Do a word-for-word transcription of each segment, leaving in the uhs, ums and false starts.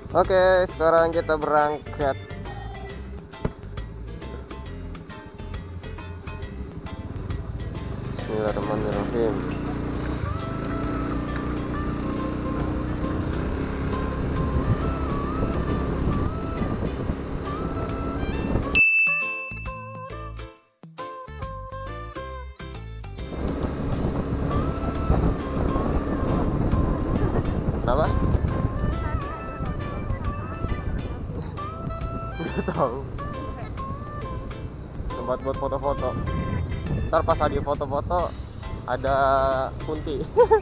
Oke, sekarang kita berangkat. Bismillahirrahmanirrahim. Kenapa? Nggak tahu. Tempat buat foto-foto. Ntar pas lagi foto-foto ada Kunti.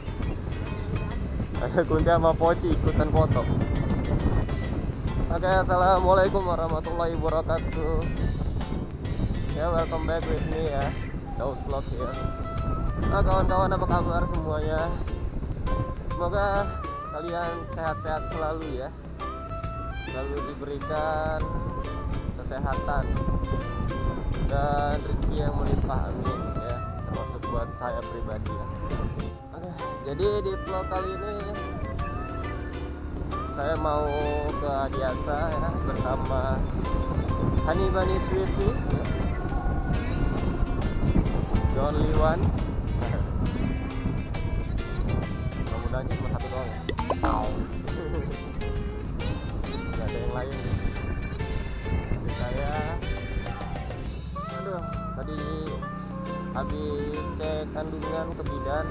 Ada Kunti sama Poci ikutan foto. Oke, assalamualaikum warahmatullahi wabarakatuh. Ya, welcome back with me ya, Daud Vlog ya. Nah, kawan-kawan, apa kabar semuanya? Semoga kalian sehat-sehat selalu ya, selalu diberikan kesehatan dan rezeki yang melimpah, amin ya, termasuk buat saya pribadi ya. Oke, jadi di vlog kali ini saya mau ke Adiasa ya, bersama Honey Bunny Swissy ya. The only one. Mudah-mudahan cuma satu doang ya. Gak ada yang lain. Jadi saya, aduh, tadi habis cek kandungan ke bidan.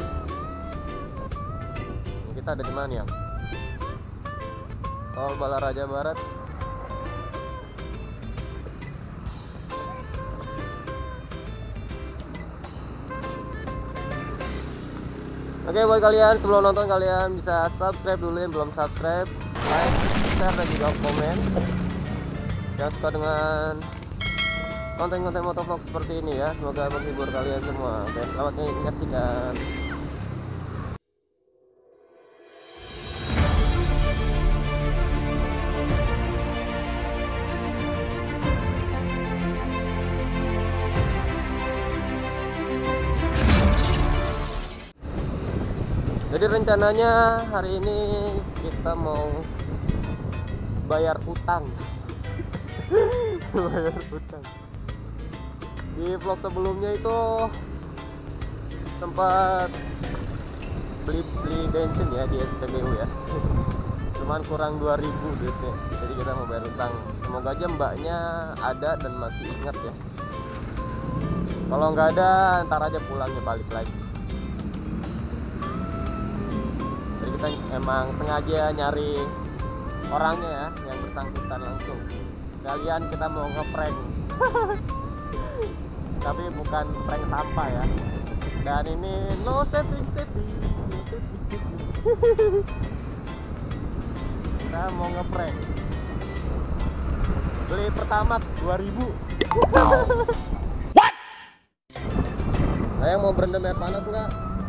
Kita ada di mana ya? Tol Balaraja Barat. Oke, buat kalian sebelum nonton, kalian bisa subscribe dulu yang belum subscribe, like, share, dan juga komen. Yang suka dengan konten-konten motovlog seperti ini ya, semoga menghibur kalian semua. Dan selamat menyaksikan. Jadi rencananya hari ini kita mau bayar utang. Bayar utang. Di vlog sebelumnya itu sempat beli beli bensin ya di S P B U ya. Cuman kurang dua ribu duitnya. Jadi kita mau bayar utang. Semoga aja mbaknya ada dan masih ingat ya. Kalau nggak ada, ntar aja pulangnya balik lagi. Kita emang sengaja nyari orangnya ya, yang bersangkutan langsung. Kalian kita mau ngeprank. Tapi bukan prank sampah ya. Dan ini no setting setting. No setting. Kita mau ngeprank. Beli pertama dua ribu. What? Saya mau berendam air panas enggak?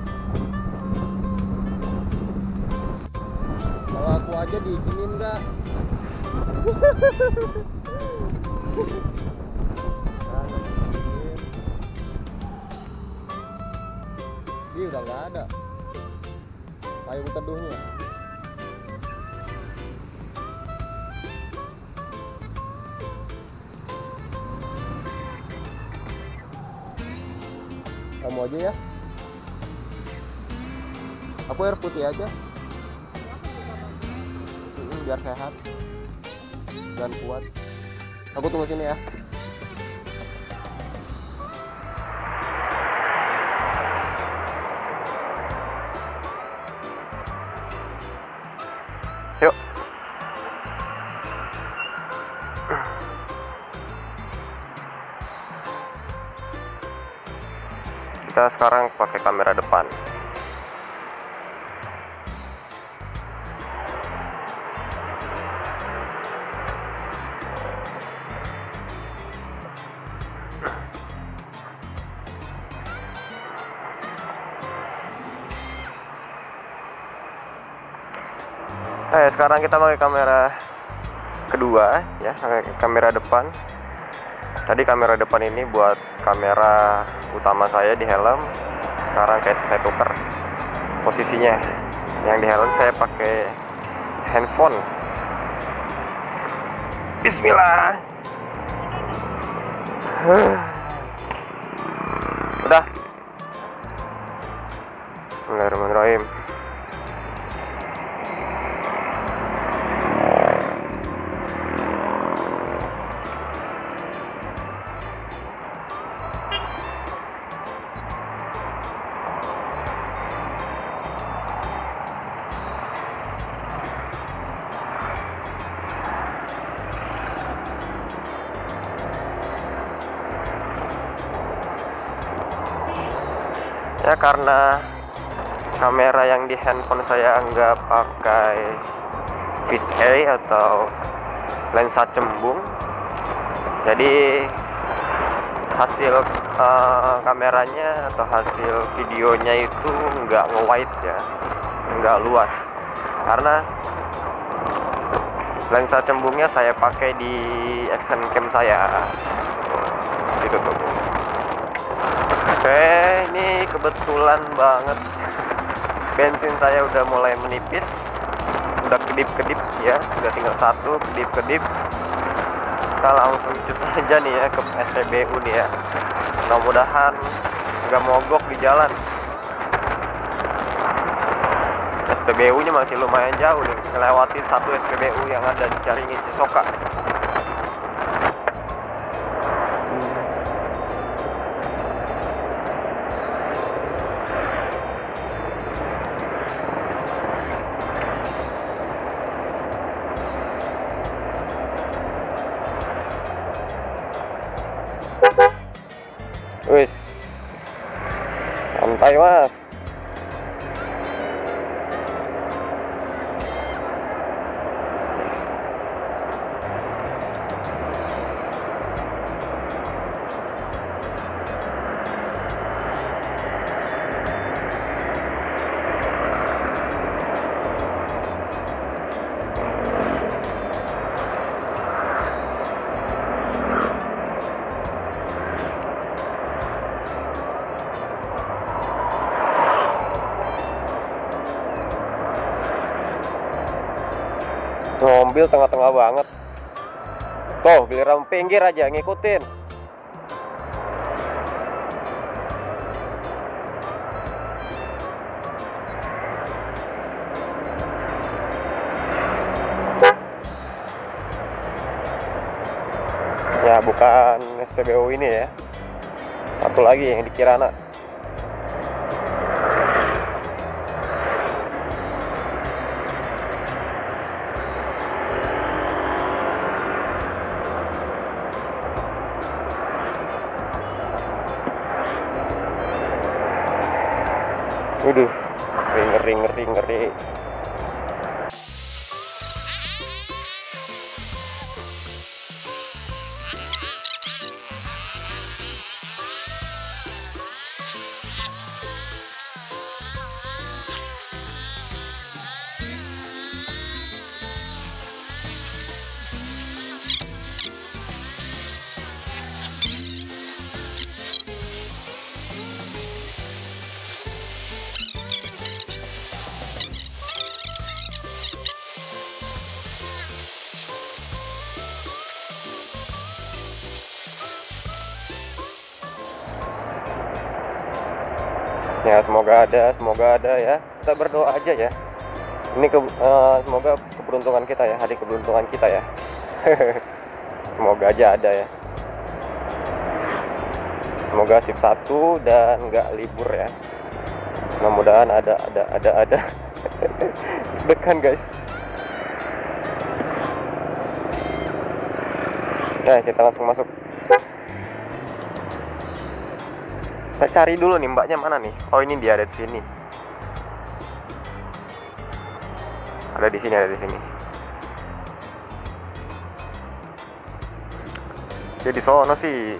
Kalau aku aja diizinin enggak? Ih, udah nggak ada payung teduhnya. Kamu aja ya. Aku air putih aja. Biar sehat dan kuat. Aku tunggu sini ya. Yuk. Kita sekarang pakai kamera depan. Eh, sekarang kita pakai kamera kedua ya, pakai kamera depan. Tadi kamera depan ini buat kamera utama saya di helm. Sekarang kayak saya tuker posisinya. Yang di helm saya pakai handphone Bismillah. Udah. Bismillahirrahmanirrahim. Ya karena kamera yang di handphone saya nggak pakai fisheye atau lensa cembung, jadi hasil uh, kameranya atau hasil videonya itu nggak nge-wide ya, nggak luas, karena lensa cembungnya saya pakai di action cam saya. Situ tuh. Oke, ini kebetulan banget bensin saya udah mulai menipis, udah kedip-kedip ya, udah tinggal satu kedip-kedip. Kita langsung cus aja nih ya ke S P B U nih ya. Mudah-mudahan nggak mogok di jalan. S P B U-nya masih lumayan jauh nih, ngelewatin satu S P B U yang ada di Caringin Cisoka. Wis, santai mas. Mobil tengah-tengah banget. Tuh, giliran pinggir aja ngikutin. Ya, bukan S P B U ini ya. Satu lagi yang di Kirana. Waduh, ngeri ngeri ngeri. Ya semoga ada, semoga ada ya. Kita berdoa aja ya. Ini ke, uh, semoga keberuntungan kita ya, hari keberuntungan kita ya. Semoga aja ada ya. Semoga sip satu dan nggak libur ya. Mudah-mudahan ada, ada, ada, ada. Dekan guys. Nah kita langsung masuk. Kita cari dulu nih mbaknya mana nih. Oh ini dia, ada di sini. Ada di sini, ada di sini. Dia di sono sih.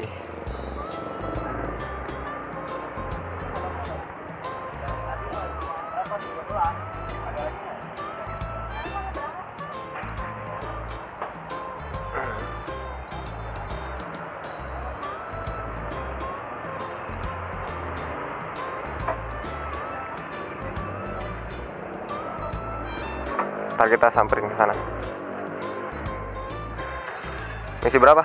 Ntar kita samperin ke sana. Misi berapa?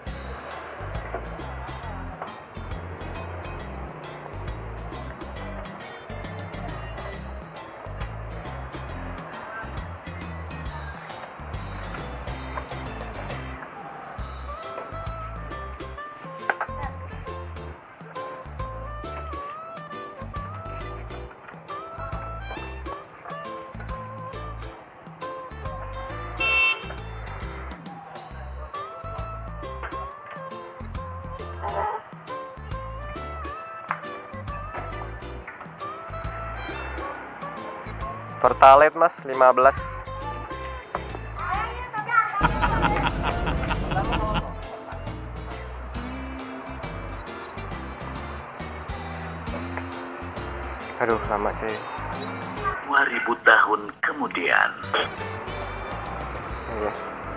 Pertalite mas lima belas. Aduh lama cuy. dua ribu tahun kemudian. Iya.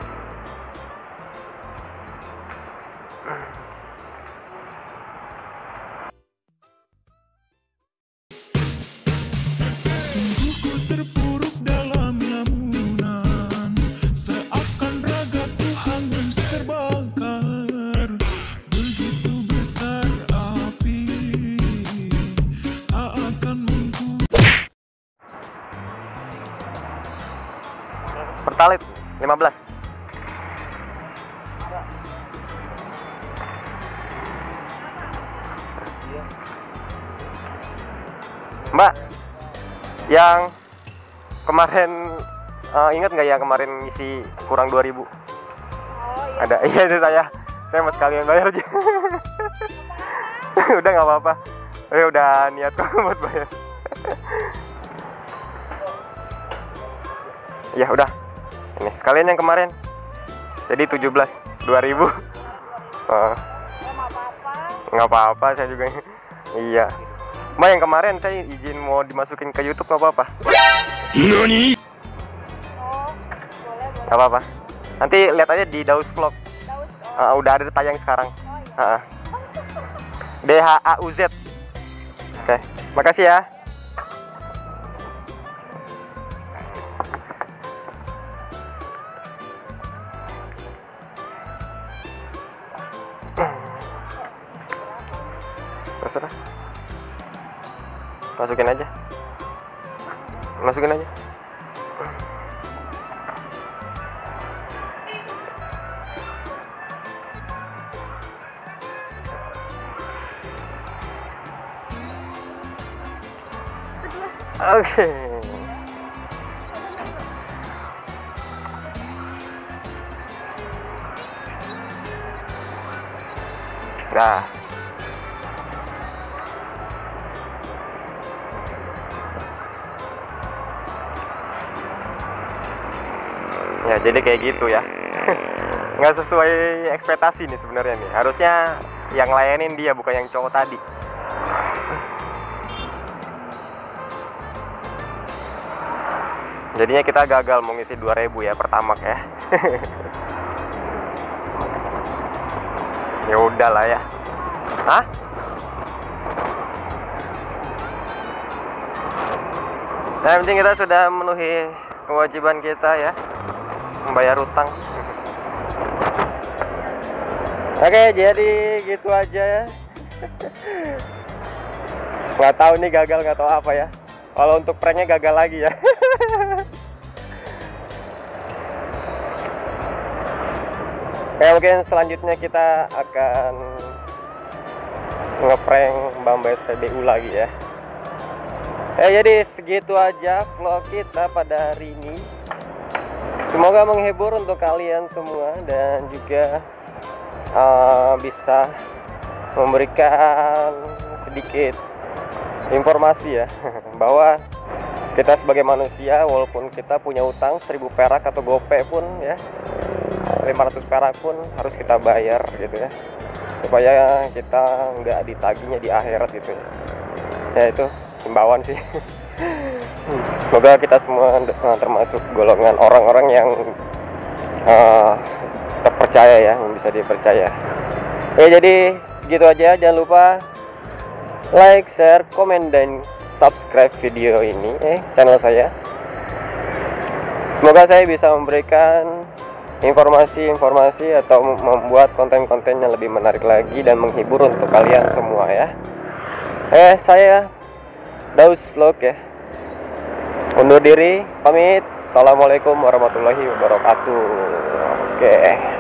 Pertalite lima belas. Mbak, yang kemarin uh, ingat nggak ya kemarin isi kurang dua ribu? Oh, iya. Ada, iya itu saya. Saya mau sekalian bayar aja. Udah nggak apa-apa. Saya udah niat kok buat bayar. Ya udah. Ini sekalian yang kemarin. Jadi tujuh belas dua ribu. Uh, nggak apa-apa, saya juga. Iya. Mbak yang kemarin saya izin mau dimasukin ke YouTube nggak apa-apa? Nani? Oh, boleh, boleh. Nggak apa-apa. Nanti lihat aja di Daus Vlog. Daus, oh. uh, udah ada tayang sekarang. Oh, iya. uh, D H A U Z. Oke, makasih ya. Terserah. Masukin aja. Masukin aja. Oke. Okay. Nah. Ya jadi kayak gitu ya. Nggak sesuai ekspektasi nih sebenarnya nih. Harusnya yang layanin dia bukan yang cowok tadi. Jadinya kita gagal mau ngisi dua ribu ya pertama ya. Ya udahlah ya. Hah? Nah, yang penting kita sudah memenuhi kewajiban kita ya, membayar utang. Oke, jadi gitu aja ya. Nggak tahu nih gagal, nggak tahu apa ya. Kalau untuk pranknya gagal lagi ya. Oke, mungkin selanjutnya kita akan ngeprank Mbak Mbak S P B U lagi ya. Ya jadi segitu aja vlog kita pada hari ini. Semoga menghibur untuk kalian semua dan juga uh, bisa memberikan sedikit informasi ya bahwa kita sebagai manusia walaupun kita punya utang seribu perak atau gope pun ya, lima ratus perak pun harus kita bayar gitu ya, supaya kita nggak ditagihnya di akhirat gitu ya. Ya itu himbauan sih. Semoga kita semua termasuk golongan orang-orang yang uh, terpercaya ya, yang bisa dipercaya. Ya jadi segitu aja, jangan lupa like, share, komen, dan subscribe video ini eh channel saya. Semoga saya bisa memberikan informasi-informasi atau membuat konten-konten yang lebih menarik lagi dan menghibur untuk kalian semua ya. Eh saya Daus Vlog ya, undur diri, pamit. Assalamualaikum warahmatullahi wabarakatuh. Oke.